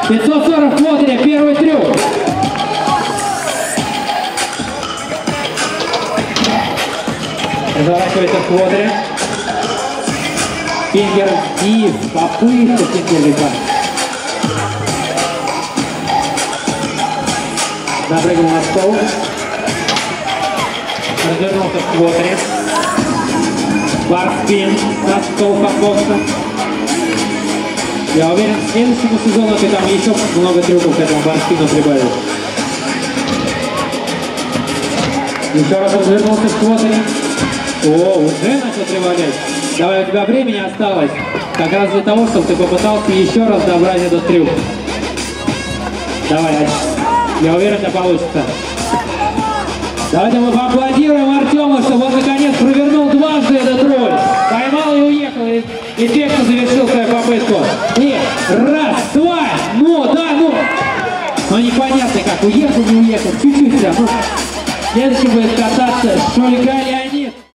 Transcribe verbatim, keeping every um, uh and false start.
пятьсот сорок квадре, первый трюк. Заворачивается в квадре. Фингер и попытка фингервика. Запрыгнул на стол. Развернулся в квадре. Барспин на стол фокбокса. Я уверен, к следующему сезону ты там еще много трюков к этому барспину прибавил. Еще раз развернулся в квадре. О, уже начал приводить. Давай, у тебя времени осталось как раз для того, чтобы ты попытался еще раз добрать этот трюк. Давай, я уверен, это получится. Давайте мы поаплодируем Артему, чтобы он наконец провернул дважды этот руль. Поймал и уехал, и эффектно завершил свою попытку. И раз, два, ну, да, ну. Ну, непонятно как, уехал, не уехал, чуть-чуть, да. Ну, следующий будет кататься Шульга Леонид.